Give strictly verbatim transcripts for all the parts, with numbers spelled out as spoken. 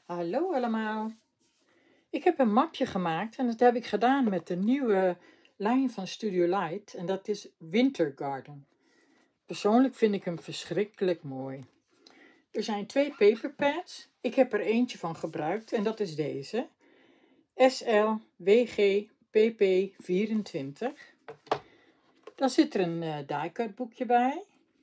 Hallo allemaal. Ik heb een mapje gemaakt en dat heb ik gedaan met de nieuwe lijn van Studio Light en dat is Winter Garden. Persoonlijk vind ik hem verschrikkelijk mooi. Er zijn twee paperpads. Ik heb er eentje van gebruikt en dat is deze. S L W G P P vierentwintig. Dan zit er een uh, die-cut boekje bij.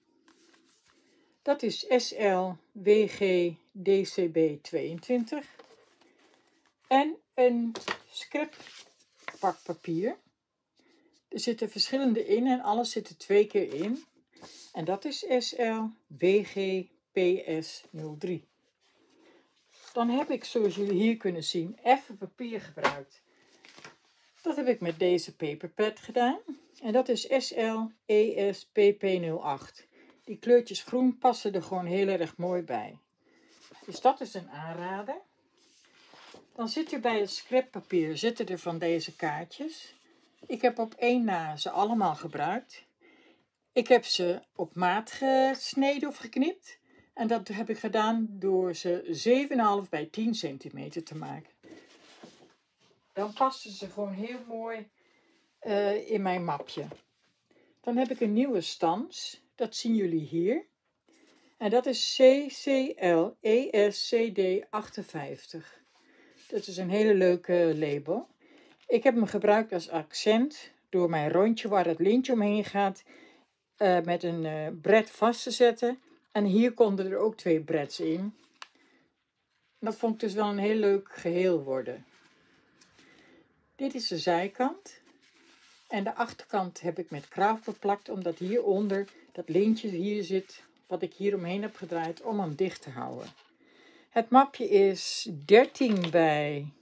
Dat is S L W G D C B tweeëntwintig. En een scrap pakpapier. Er zitten verschillende in en alles zit er twee keer in. En dat is S L W G P S nul drie. Dan heb ik, zoals jullie hier kunnen zien, effen papier gebruikt. Dat heb ik met deze paperpad gedaan. En dat is S L E S P P nul acht. Die kleurtjes groen passen er gewoon heel erg mooi bij. Dus dat is een aanrader. Dan zit er bij het scrappapier zitten er van deze kaartjes. Ik heb op één na ze allemaal gebruikt. Ik heb ze op maat gesneden of geknipt. En dat heb ik gedaan door ze zeven komma vijf bij tien centimeter te maken. Dan passen ze gewoon heel mooi uh, in mijn mapje. Dan heb ik een nieuwe stans. Dat zien jullie hier. En dat is C C L E S C D achtenvijftig. Dat is een hele leuke label. Ik heb hem gebruikt als accent door mijn rondje waar het lintje omheen gaat uh, met een uh, bret vast te zetten. En hier konden er ook twee brets in. Dat vond ik dus wel een heel leuk geheel worden. Dit is de zijkant. En de achterkant heb ik met kraaf beplakt, omdat hieronder dat lintje hier zit, wat ik hier omheen heb gedraaid om hem dicht te houden. Het mapje is dertien bij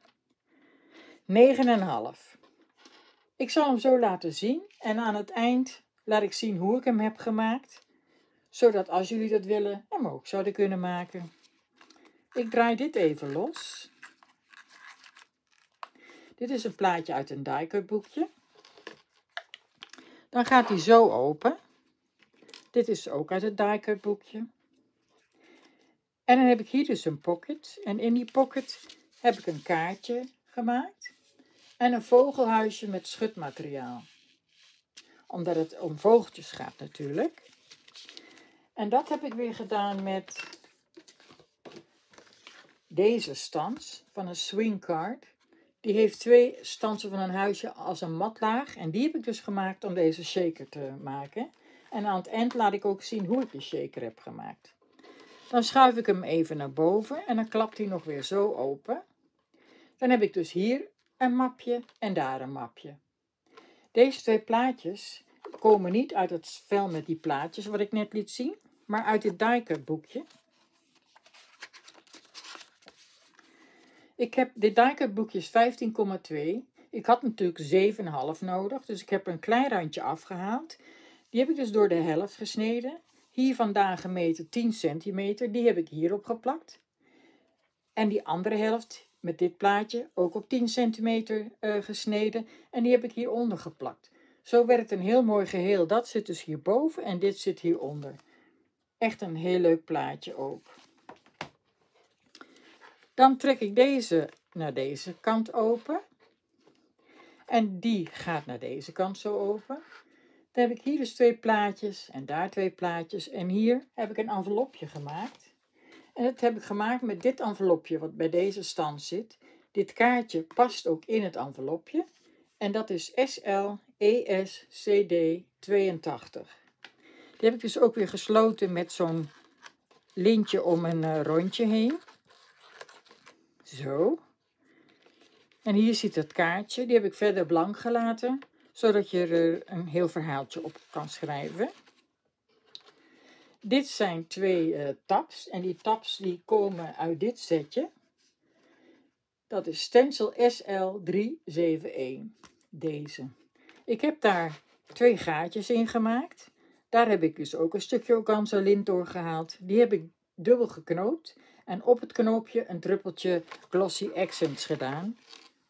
negen komma vijf. Ik zal hem zo laten zien en aan het eind laat ik zien hoe ik hem heb gemaakt. Zodat als jullie dat willen, hem ook zouden kunnen maken. Ik draai dit even los. Dit is een plaatje uit een die-cut boekje. Dan gaat hij zo open. Dit is ook uit het die-cut boekje. En dan heb ik hier dus een pocket. En in die pocket heb ik een kaartje gemaakt. En een vogelhuisje met schutmateriaal. Omdat het om vogeltjes gaat natuurlijk. En dat heb ik weer gedaan met deze stans van een swing card. Die heeft twee stansen van een huisje als een matlaag. En die heb ik dus gemaakt om deze shaker te maken. En aan het eind laat ik ook zien hoe ik de shaker heb gemaakt. Dan schuif ik hem even naar boven en dan klapt hij nog weer zo open. Dan heb ik dus hier een mapje en daar een mapje. Deze twee plaatjes komen niet uit het vel met die plaatjes wat ik net liet zien, maar uit het die-cut boekje. Ik heb, dit die-cut boekje is vijftien komma twee. Ik had natuurlijk zeven komma vijf nodig, dus ik heb een klein randje afgehaald. Die heb ik dus door de helft gesneden. Hier vandaan gemeten tien centimeter, die heb ik hierop geplakt. En die andere helft met dit plaatje ook op tien centimeter uh, gesneden. En die heb ik hieronder geplakt. Zo werkt een heel mooi geheel. Dat zit dus hierboven en dit zit hieronder. Echt een heel leuk plaatje ook. Dan trek ik deze naar deze kant open. En die gaat naar deze kant zo open. Dan heb ik hier dus twee plaatjes en daar twee plaatjes. En hier heb ik een envelopje gemaakt. En dat heb ik gemaakt met dit envelopje wat bij deze stand zit. Dit kaartje past ook in het envelopje. En dat is S L E S C D tweeëntachtig. Die heb ik dus ook weer gesloten met zo'n lintje om een uh, rondje heen. Zo. En hier zit het kaartje. Die heb ik verder blank gelaten. Zodat je er een heel verhaaltje op kan schrijven. Dit zijn twee uh, tabs. En die tabs die komen uit dit setje. Dat is stencil S L drie zeven een. Deze. Ik heb daar twee gaatjes in gemaakt. Daar heb ik dus ook een stukje organza lint doorgehaald. Die heb ik dubbel geknoopt. En op het knoopje een druppeltje Glossy Accents gedaan.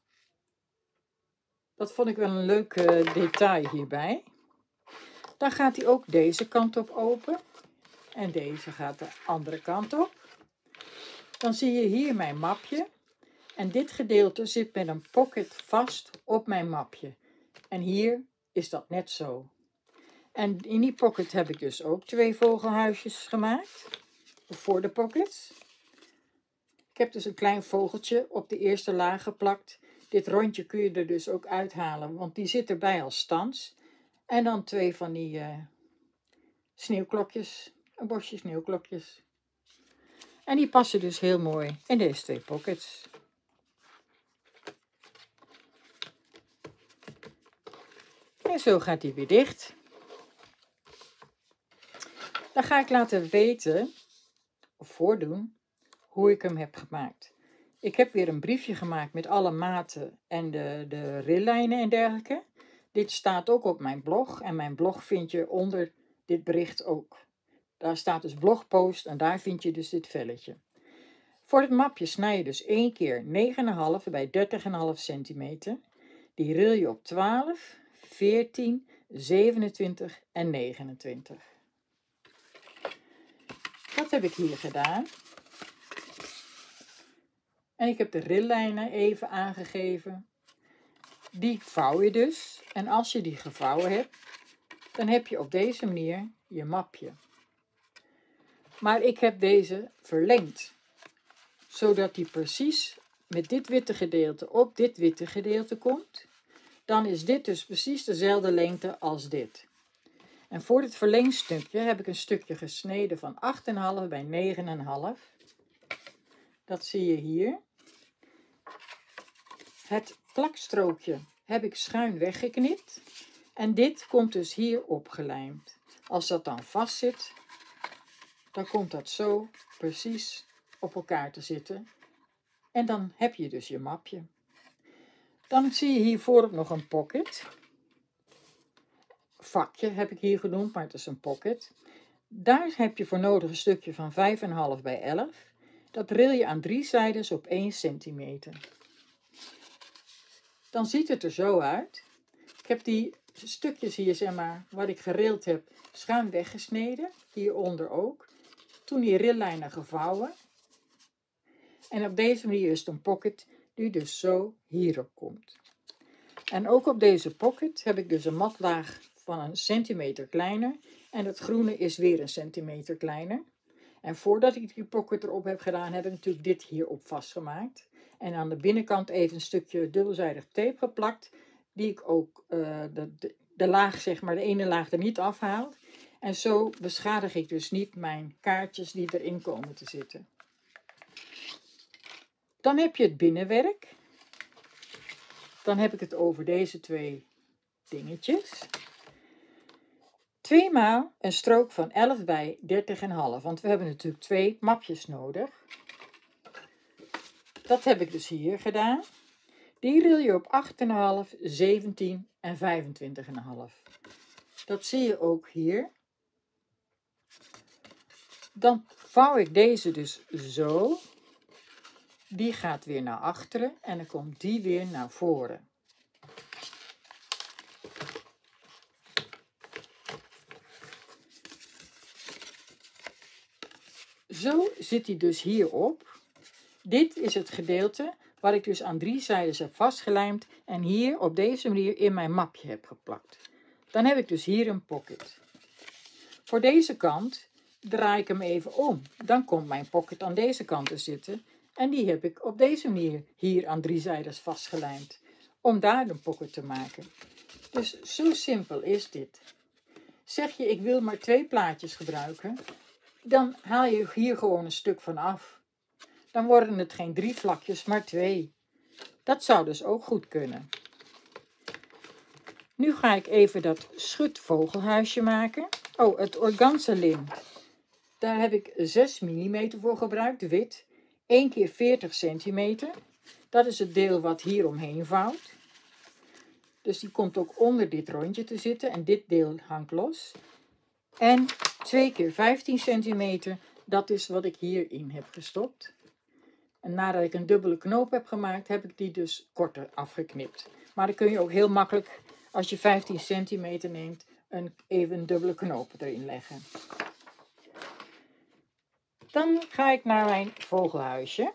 Dat vond ik wel een leuk uh, detail hierbij. Dan gaat hij ook deze kant op open. En deze gaat de andere kant op. Dan zie je hier mijn mapje. En dit gedeelte zit met een pocket vast op mijn mapje. En hier is dat net zo. En in die pocket heb ik dus ook twee vogelhuisjes gemaakt. Voor de pockets. Ik heb dus een klein vogeltje op de eerste laag geplakt. Dit rondje kun je er dus ook uithalen, want die zit erbij als stans. En dan twee van die uh, sneeuwklokjes, een bosje sneeuwklokjes. En die passen dus heel mooi in deze twee pockets. En zo gaat die weer dicht. Dan ga ik laten weten, of voordoen, hoe ik hem heb gemaakt. Ik heb weer een briefje gemaakt met alle maten en de, de rillijnen en dergelijke. Dit staat ook op mijn blog en mijn blog vind je onder dit bericht ook. Daar staat dus blogpost en daar vind je dus dit velletje. Voor het mapje snij je dus één keer negen komma vijf bij dertig komma vijf centimeter. Die ril je op twaalf, veertien, zevenentwintig en negenentwintig. Dat heb ik hier gedaan. En ik heb de rillijnen even aangegeven. Die vouw je dus. En als je die gevouwen hebt, dan heb je op deze manier je mapje. Maar ik heb deze verlengd. Zodat die precies met dit witte gedeelte op dit witte gedeelte komt. Dan is dit dus precies dezelfde lengte als dit. En voor dit verlengstukje heb ik een stukje gesneden van acht komma vijf bij negen komma vijf. Dat zie je hier. Het plakstrookje heb ik schuin weggeknipt. En dit komt dus hier opgelijmd. Als dat dan vast zit, dan komt dat zo precies op elkaar te zitten. En dan heb je dus je mapje. Dan zie je hiervoor ook nog een pocket. Vakje heb ik hier genoemd, maar het is een pocket. Daar heb je voor nodig een stukje van vijf komma vijf bij elf. Dat ril je aan drie zijdes op één centimeter. Dan ziet het er zo uit. Ik heb die stukjes hier, zeg maar, wat ik gerild heb, schuin weggesneden. Hieronder ook. Toen die rillijnen gevouwen. En op deze manier is het een pocket die dus zo hierop komt. En ook op deze pocket heb ik dus een matlaag van een centimeter kleiner. En het groene is weer een centimeter kleiner. En voordat ik die pocket erop heb gedaan, heb ik natuurlijk dit hierop vastgemaakt. En aan de binnenkant even een stukje dubbelzijdig tape geplakt. Die ik ook uh, de, de, de laag, zeg maar, de ene laag er niet afhaal. En zo beschadig ik dus niet mijn kaartjes die erin komen te zitten. Dan heb je het binnenwerk. Dan heb ik het over deze twee dingetjes. Tweemaal een strook van elf bij dertig komma vijf. Want we hebben natuurlijk twee mapjes nodig. Dat heb ik dus hier gedaan. Die ril je op acht komma vijf, zeventien en vijfentwintig komma vijf. Dat zie je ook hier. Dan vouw ik deze dus zo. Die gaat weer naar achteren en dan komt die weer naar voren. Zo zit hij dus hierop. Dit is het gedeelte waar ik dus aan drie zijdes heb vastgelijmd en hier op deze manier in mijn mapje heb geplakt. Dan heb ik dus hier een pocket. Voor deze kant draai ik hem even om. Dan komt mijn pocket aan deze kant te zitten. En die heb ik op deze manier hier aan drie zijdes vastgelijmd. Om daar een pocket te maken. Dus zo simpel is dit. Zeg je ik wil maar twee plaatjes gebruiken. Dan haal je hier gewoon een stuk van af. Dan worden het geen drie vlakjes, maar twee. Dat zou dus ook goed kunnen. Nu ga ik even dat schutvogelhuisje maken. Oh, het organza lint. Daar heb ik zes millimeter voor gebruikt, wit. één keer veertig centimeter. Dat is het deel wat hier omheen vouwt. Dus die komt ook onder dit rondje te zitten. En dit deel hangt los. En twee keer vijftien centimeter. Dat is wat ik hierin heb gestopt. En nadat ik een dubbele knoop heb gemaakt, heb ik die dus korter afgeknipt. Maar dan kun je ook heel makkelijk, als je vijftien centimeter neemt, een, even een dubbele knoop erin leggen. Dan ga ik naar mijn vogelhuisje.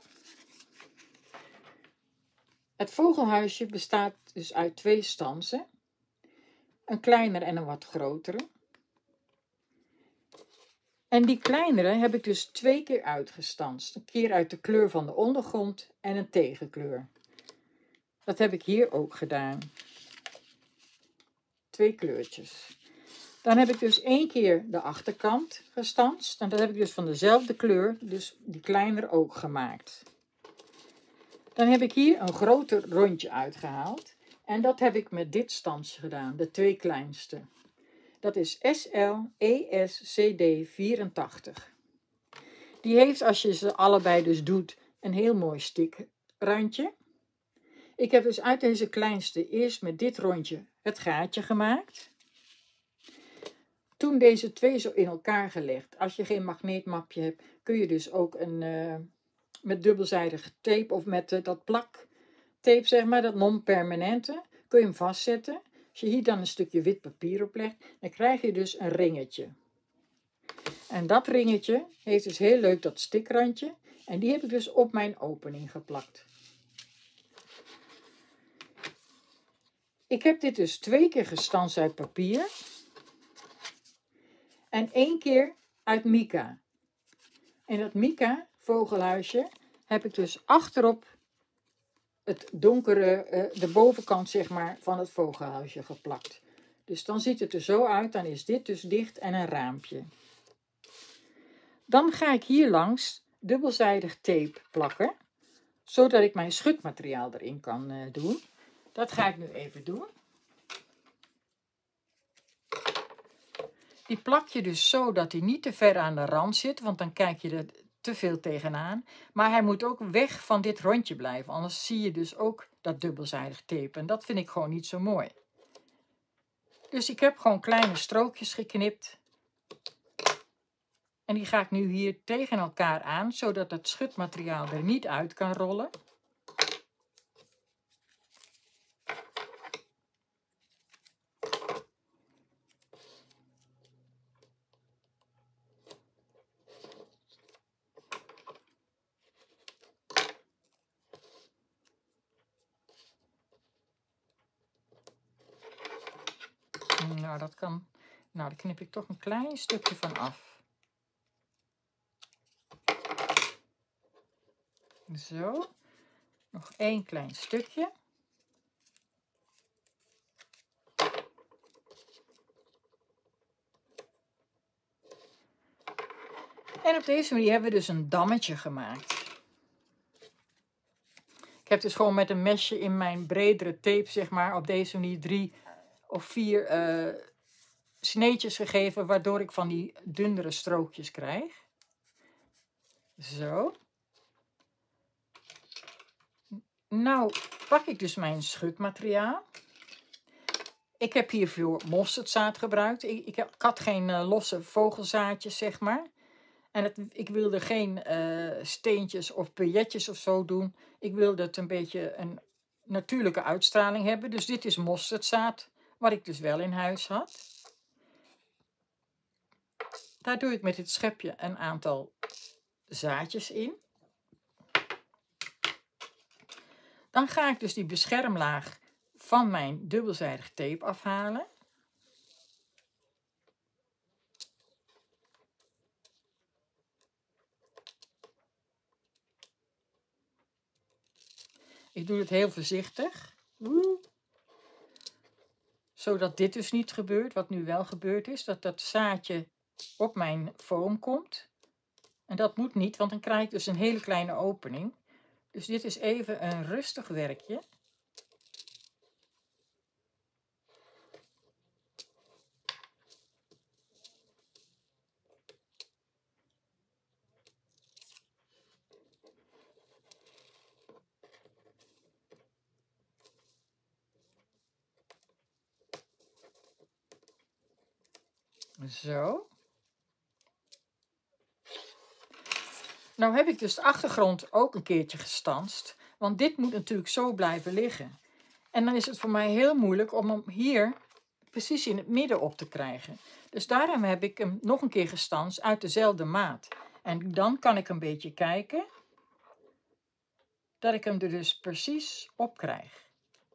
Het vogelhuisje bestaat dus uit twee stansen. Een kleinere en een wat grotere. En die kleinere heb ik dus twee keer uitgestanst. Een keer uit de kleur van de ondergrond en een tegenkleur. Dat heb ik hier ook gedaan. Twee kleurtjes. Dan heb ik dus één keer de achterkant gestanst. En dat heb ik dus van dezelfde kleur, dus die kleinere ook gemaakt. Dan heb ik hier een groter rondje uitgehaald. En dat heb ik met dit stansje gedaan, de twee kleinste. Dat is S L E S C D vierentachtig. Die heeft, als je ze allebei dus doet, een heel mooi stikrandje. Ik heb dus uit deze kleinste eerst met dit rondje het gaatje gemaakt. Toen deze twee zo in elkaar gelegd. Als je geen magneetmapje hebt, kun je dus ook een, uh, met dubbelzijdige tape of met uh, dat plaktape, zeg maar, dat non-permanente, kun je hem vastzetten. Als je hier dan een stukje wit papier op legt, dan krijg je dus een ringetje. En dat ringetje heeft dus heel leuk dat stikrandje. En die heb ik dus op mijn opening geplakt. Ik heb dit dus twee keer gestanst uit papier. En één keer uit mica. En dat mica vogelhuisje heb ik dus achterop het donkere, de bovenkant zeg maar, van het vogelhuisje geplakt. Dus dan ziet het er zo uit. Dan is dit dus dicht en een raampje. Dan ga ik hier langs dubbelzijdig tape plakken. Zodat ik mijn schutmateriaal erin kan uh, doen. Dat ga ik nu even doen. Die plak je dus zo dat hij niet te ver aan de rand zit. Want dan kijk je er te veel tegenaan. Maar hij moet ook weg van dit rondje blijven. Anders zie je dus ook dat dubbelzijdig tape. En dat vind ik gewoon niet zo mooi. Dus ik heb gewoon kleine strookjes geknipt. En die ga ik nu hier tegen elkaar aan. Zodat het schutmateriaal er niet uit kan rollen. Nou, dat kan. Nou, daar knip ik toch een klein stukje van af. Zo. Nog één klein stukje. En op deze manier hebben we dus een dammetje gemaakt. Ik heb dus gewoon met een mesje in mijn bredere tape, zeg maar, op deze manier drie of vier uh, sneetjes gegeven, waardoor ik van die dunnere strookjes krijg. Zo. Nou pak ik dus mijn schutmateriaal. Ik heb hiervoor mosterdzaad gebruikt. Ik, ik, heb, ik had geen uh, losse vogelzaadjes, zeg maar. En het, ik wilde geen uh, steentjes of biljetjes of zo doen. Ik wilde het een beetje een natuurlijke uitstraling hebben. Dus dit is mosterdzaad, wat ik dus wel in huis had. Daar doe ik met dit schepje een aantal zaadjes in. Dan ga ik dus die beschermlaag van mijn dubbelzijdig tape afhalen. Ik doe het heel voorzichtig. Zodat dit dus niet gebeurt. Wat nu wel gebeurd is. Dat dat zaadje op mijn foam komt. En dat moet niet. Want dan krijg ik dus een hele kleine opening. Dus dit is even een rustig werkje. Zo. Nou heb ik dus de achtergrond ook een keertje gestanst. Want dit moet natuurlijk zo blijven liggen. En dan is het voor mij heel moeilijk om hem hier precies in het midden op te krijgen. Dus daarom heb ik hem nog een keer gestanst uit dezelfde maat. En dan kan ik een beetje kijken dat ik hem er dus precies op krijg.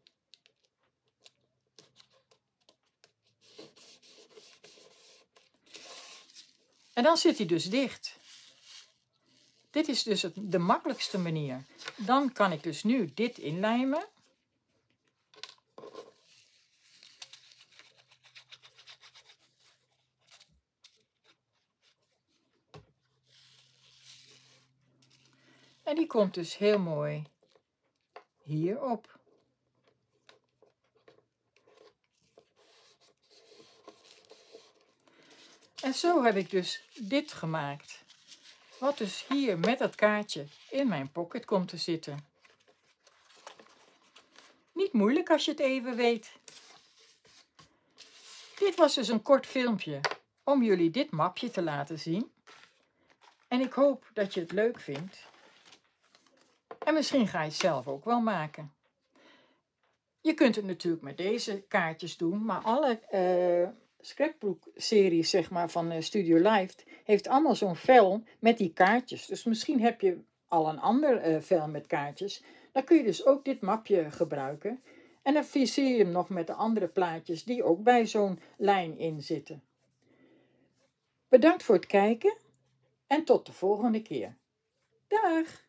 En dan zit hij dus dicht. Dit is dus het, de makkelijkste manier. Dan kan ik dus nu dit inlijmen. En die komt dus heel mooi hierop. En zo heb ik dus dit gemaakt. Wat dus hier met dat kaartje in mijn pocket komt te zitten. Niet moeilijk als je het even weet. Dit was dus een kort filmpje om jullie dit mapje te laten zien. En ik hoop dat je het leuk vindt. En misschien ga je het zelf ook wel maken. Je kunt het natuurlijk met deze kaartjes doen, maar alle uh, scrapbook-series zeg maar, van uh, Studio Live heeft allemaal zo'n vel met die kaartjes. Dus misschien heb je al een ander uh, vel met kaartjes. Dan kun je dus ook dit mapje gebruiken. En dan versier je hem nog met de andere plaatjes die ook bij zo'n lijn in zitten. Bedankt voor het kijken en tot de volgende keer. Dag!